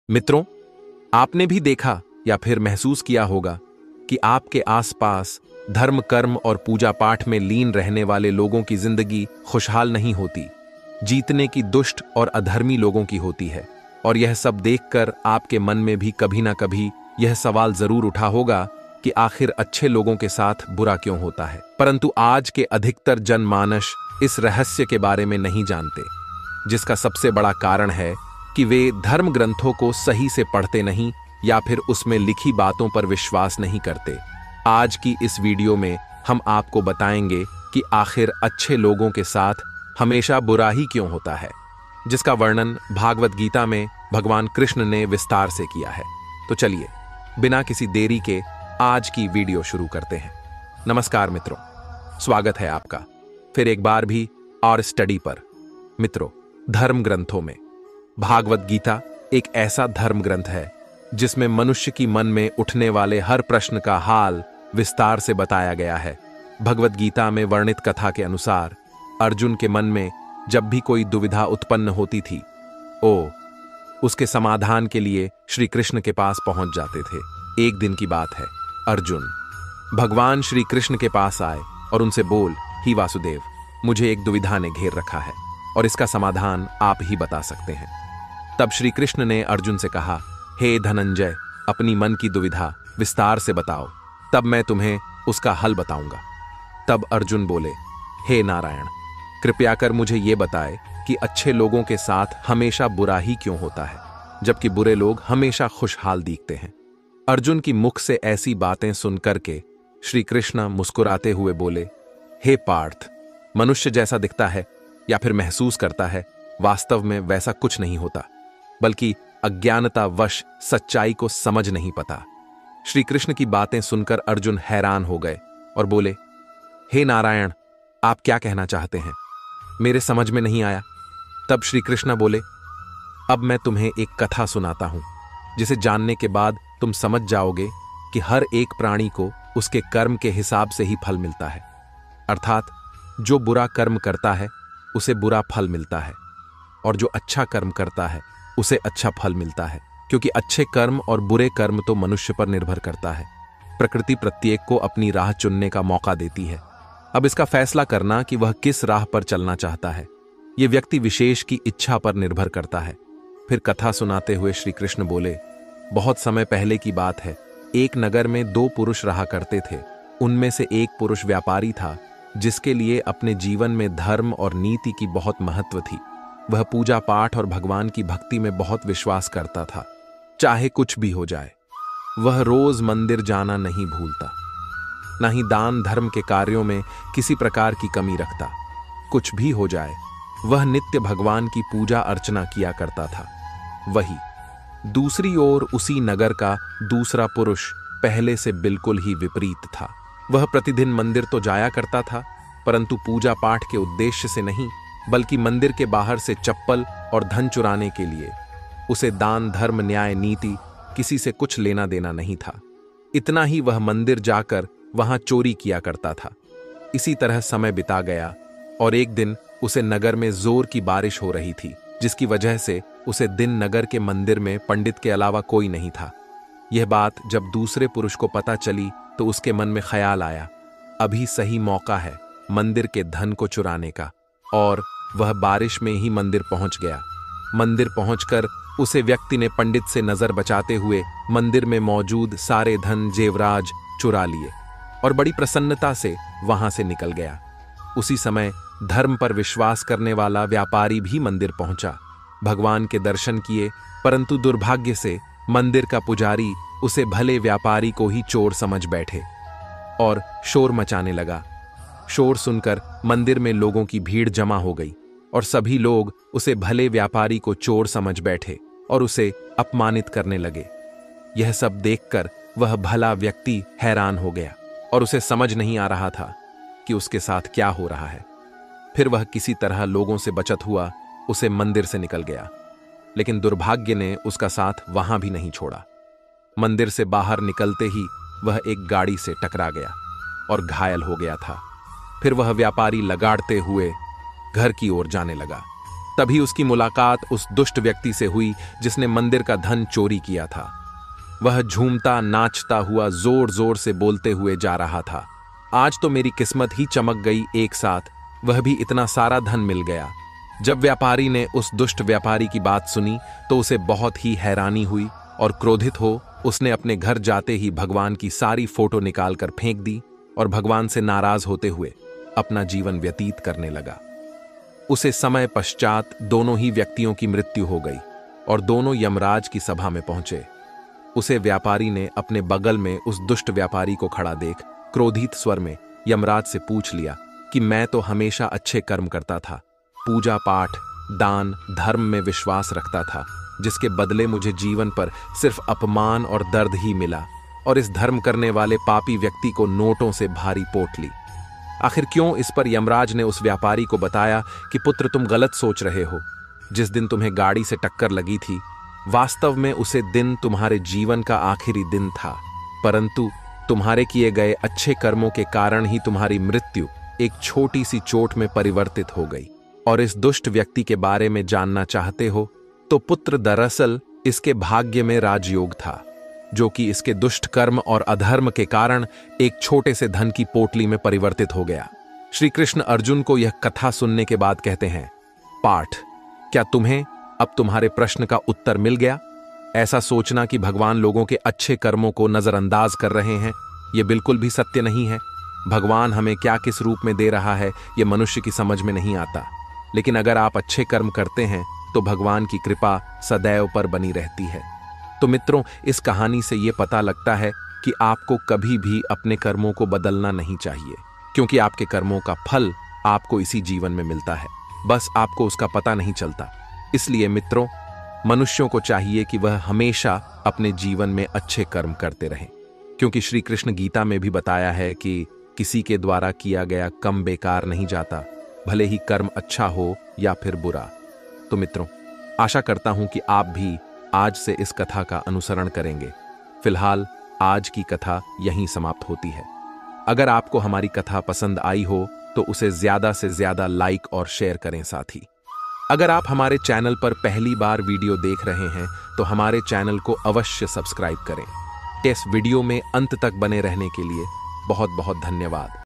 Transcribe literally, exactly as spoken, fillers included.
मित्रों, आपने भी देखा या फिर महसूस किया होगा कि आपके आसपास धर्म, कर्म और पूजा पाठ में लीन रहने वाले लोगों की जिंदगी खुशहाल नहीं होती, जीतने की दुष्ट और अधर्मी लोगों की होती है। और यह सब देखकर आपके मन में भी कभी ना कभी यह सवाल जरूर उठा होगा कि आखिर अच्छे लोगों के साथ बुरा क्यों होता है। परंतु आज के अधिकतर जनमानस इस रहस्य के बारे में नहीं जानते, जिसका सबसे बड़ा कारण है कि वे धर्म ग्रंथों को सही से पढ़ते नहीं या फिर उसमें लिखी बातों पर विश्वास नहीं करते। आज की इस वीडियो में हम आपको बताएंगे कि आखिर अच्छे लोगों के साथ हमेशा बुरा ही क्यों होता है, जिसका वर्णन भागवत गीता में भगवान कृष्ण ने विस्तार से किया है। तो चलिए बिना किसी देरी के आज की वीडियो शुरू करते हैं। नमस्कार मित्रों, स्वागत है आपका फिर एक बार भी और स्टडी पर। मित्रों, धर्म ग्रंथों में भागवत गीता एक ऐसा धर्म ग्रंथ है जिसमें मनुष्य की मन में उठने वाले हर प्रश्न का हाल विस्तार से बताया गया है। भगवत गीता में वर्णित कथा के अनुसार अर्जुन के मन में जब भी कोई दुविधा उत्पन्न होती थी, ओ उसके समाधान के लिए श्री कृष्ण के पास पहुंच जाते थे। एक दिन की बात है, अर्जुन भगवान श्री कृष्ण के पास आए और उनसे बोल, ही वासुदेव, मुझे एक दुविधा ने घेर रखा है और इसका समाधान आप ही बता सकते हैं। तब श्री कृष्ण ने अर्जुन से कहा, हे धनंजय, अपनी मन की दुविधा विस्तार से बताओ, तब मैं तुम्हें उसका हल बताऊंगा। तब अर्जुन बोले, हे नारायण, कृपया कर मुझे ये बताए कि अच्छे लोगों के साथ हमेशा बुरा ही क्यों होता है, जबकि बुरे लोग हमेशा खुशहाल दिखते हैं। अर्जुन की मुख से ऐसी बातें सुनकर के श्री कृष्ण मुस्कुराते हुए बोले, हे पार्थ, मनुष्य जैसा दिखता है या फिर महसूस करता है, वास्तव में वैसा कुछ नहीं होता, बल्कि अज्ञानतावश सच्चाई को समझ नहीं पता। श्री कृष्ण की बातें सुनकर अर्जुन हैरान हो गए और बोले, हे नारायण, आप क्या कहना चाहते हैं, मेरे समझ में नहीं आया। तब श्री कृष्ण बोले, अब मैं तुम्हें एक कथा सुनाता हूं, जिसे जानने के बाद तुम समझ जाओगे कि हर एक प्राणी को उसके कर्म के हिसाब से ही फल मिलता है। अर्थात जो बुरा कर्म करता है उसे बुरा फल मिलता है, और जो अच्छा कर्म करता है उसे अच्छा फल मिलता है, क्योंकि अच्छे कर्म और बुरे कर्म तो मनुष्य पर निर्भर करता है। प्रकृति प्रत्येक को अपनी राह चुनने का मौका देती है। अब इसका फैसला करना कि वह किस राह पर चलना चाहता है, यह व्यक्ति विशेष की इच्छा पर निर्भर करता है। फिर कथा सुनाते हुए श्री कृष्ण बोले, बहुत समय पहले की बात है, एक नगर में दो पुरुष रहा करते थे। उनमें से एक पुरुष व्यापारी था, जिसके लिए अपने जीवन में धर्म और नीति की बहुत महत्व थी। वह पूजा पाठ और भगवान की भक्ति में बहुत विश्वास करता था। चाहे कुछ भी हो जाए, वह रोज मंदिर जाना नहीं भूलता, न ही दान धर्म के कार्यों में किसी प्रकार की कमी रखता। कुछ भी हो जाए, वह नित्य भगवान की पूजा अर्चना किया करता था। वही दूसरी ओर उसी नगर का दूसरा पुरुष पहले से बिल्कुल ही विपरीत था। वह प्रतिदिन मंदिर तो जाया करता था, परंतु पूजा पाठ के उद्देश्य से नहीं, बल्कि मंदिर के बाहर से चप्पल और धन चुराने के लिए। उसे दान धर्म न्याय नीति किसी से कुछ लेना देना नहीं था। इतना ही, वह मंदिर जाकर वहां चोरी किया करता था। इसी तरह समय बिता गया और एक दिन उसे नगर में जोर की बारिश हो रही थी, जिसकी वजह से उसे दिन नगर के मंदिर में पंडित के अलावा कोई नहीं था। यह बात जब दूसरे पुरुष को पता चली तो उसके मन में ख्याल आया, अभी सही मौका है मंदिर के धन को चुराने का, और वह बारिश में ही मंदिर पहुंच गया। मंदिर पहुंचकर उसे व्यक्ति ने पंडित से नजर बचाते हुए मंदिर में मौजूद सारे धन जेवराज चुरा लिए और बड़ी प्रसन्नता से वहां से निकल गया। उसी समय धर्म पर विश्वास करने वाला व्यापारी भी मंदिर पहुंचा। भगवान के दर्शन किए, परंतु दुर्भाग्य से मंदिर का पुजारी उसे भले व्यापारी को ही चोर समझ बैठे और शोर मचाने लगा। शोर सुनकर मंदिर में लोगों की भीड़ जमा हो गई और सभी लोग उसे भले व्यापारी को चोर समझ बैठे और उसे अपमानित करने लगे। यह सब देखकर वह भला व्यक्ति हैरान हो गया और उसे समझ नहीं आ रहा था कि उसके साथ क्या हो रहा है। फिर वह किसी तरह लोगों से बचत हुआ उसे मंदिर से निकल गया, लेकिन दुर्भाग्य ने उसका साथ वहां भी नहीं छोड़ा। मंदिर से बाहर निकलते ही वह एक गाड़ी से टकरा गया और घायल हो गया था। फिर वह व्यापारी लगाड़ते हुए घर की ओर जाने लगा। तभी उसकी मुलाकात उस दुष्ट व्यक्ति से हुई जिसने मंदिर का धन चोरी किया था। वह झूमता नाचता हुआ जोर जोर से बोलते हुए जा रहा था, आज तो मेरी किस्मत ही चमक गई, एक साथ वह भी इतना सारा धन मिल गया। जब व्यापारी ने उस दुष्ट व्यापारी की बात सुनी तो उसे बहुत ही हैरानी हुई और क्रोधित हो उसने अपने घर जाते ही भगवान की सारी फोटो निकालकर फेंक दी और भगवान से नाराज होते हुए अपना जीवन व्यतीत करने लगा। उसे समय पश्चात दोनों ही व्यक्तियों की मृत्यु हो गई और दोनों यमराज की सभा में पहुंचे। उसे व्यापारी ने अपने बगल में उस दुष्ट व्यापारी को खड़ा देख क्रोधित स्वर में यमराज से पूछ लिया कि मैं तो हमेशा अच्छे कर्म करता था, पूजा पाठ दान धर्म में विश्वास रखता था, जिसके बदले मुझे जीवन पर सिर्फ अपमान और दर्द ही मिला, और इस धर्म करने वाले पापी व्यक्ति को नोटों से भारी पोट ली। आखिर क्यों? इस पर यमराज ने उस व्यापारी को बताया कि पुत्र तुम गलत सोच रहे हो। जिस दिन तुम्हें गाड़ी से टक्कर लगी थी वास्तव में उसे दिन तुम्हारे जीवन का आखिरी दिन था, परंतु तुम्हारे किए गए अच्छे कर्मों के कारण ही तुम्हारी मृत्यु एक छोटी सी चोट में परिवर्तित हो गई। और इस दुष्ट व्यक्ति के बारे में जानना चाहते हो तो पुत्र दरअसल इसके भाग्य में राजयोग था, जो कि इसके दुष्ट कर्म और अधर्म के कारण एक छोटे से धन की पोटली में परिवर्तित हो गया। श्री कृष्ण अर्जुन को यह कथा सुनने के बाद कहते हैं, पाठ, क्या तुम्हें अब तुम्हारे प्रश्न का उत्तर मिल गया? ऐसा सोचना कि भगवान लोगों के अच्छे कर्मों को नजरअंदाज कर रहे हैं, यह बिल्कुल भी सत्य नहीं है। भगवान हमें क्या किस रूप में दे रहा है यह मनुष्य की समझ में नहीं आता, लेकिन अगर आप अच्छे कर्म करते हैं तो भगवान की कृपा सदैव पर बनी रहती है। तो मित्रों, इस कहानी से यह पता लगता है कि आपको कभी भी अपने कर्मों को बदलना नहीं चाहिए, क्योंकि आपके कर्मों का फल आपको इसी जीवन में मिलता है, बस आपको उसका पता नहीं चलता। इसलिए मित्रों, मनुष्यों को चाहिए कि वह हमेशा अपने जीवन में अच्छे कर्म करते रहें, क्योंकि श्री कृष्ण गीता में भी बताया है कि किसी के द्वारा किया गया कम बेकार नहीं जाता, भले ही कर्म अच्छा हो या फिर बुरा। तो मित्रों, आशा करता हूं कि आप भी आज से इस कथा का अनुसरण करेंगे। फिलहाल आज की कथा यहीं समाप्त होती है। अगर आपको हमारी कथा पसंद आई हो तो उसे ज्यादा से ज्यादा लाइक और शेयर करें। साथ ही अगर आप हमारे चैनल पर पहली बार वीडियो देख रहे हैं तो हमारे चैनल को अवश्य सब्सक्राइब करें। इस वीडियो में अंत तक बने रहने के लिए बहुत बहुत धन्यवाद।